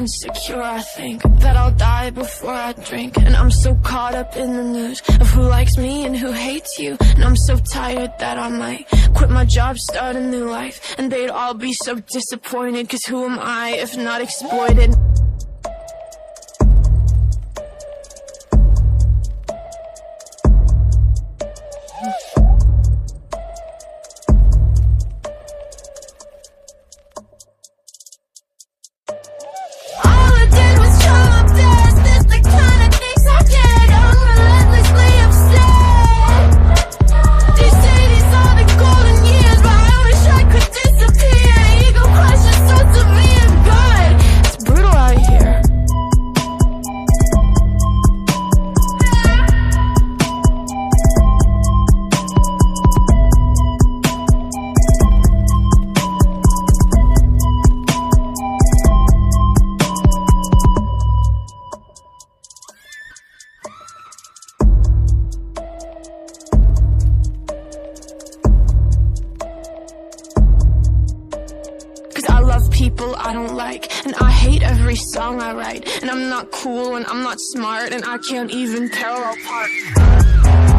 insecure, I think that I'll die before I drink. And I'm so caught up in the news of who likes me and who hates you. And I'm so tired that I might quit my job, start a new life. And they'd all be so disappointed, cause who am I if not exploited? People I don't like, and I hate every song I write, and I'm not cool and I'm not smart, and I can't even tell apart.